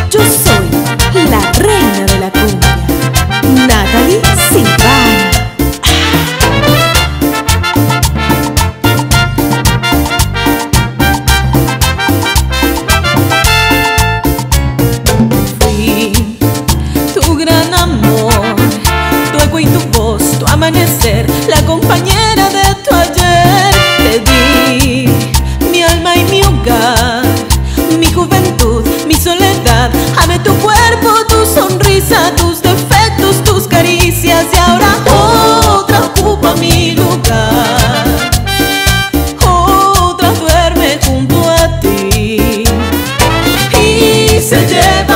Yo soy la reina de la cumbia, Natalie Silvana. Fui tu gran amor, tu eco y tu voz, tu amanecer, la compañera de tu ayer. Te di mi alma y mi hogar, mi juventud, mi soledad. Amé tu cuerpo, tu sonrisa, tus defectos, tus caricias. Y ahora otra ocupa mi lugar, otra duerme junto a ti y se lleva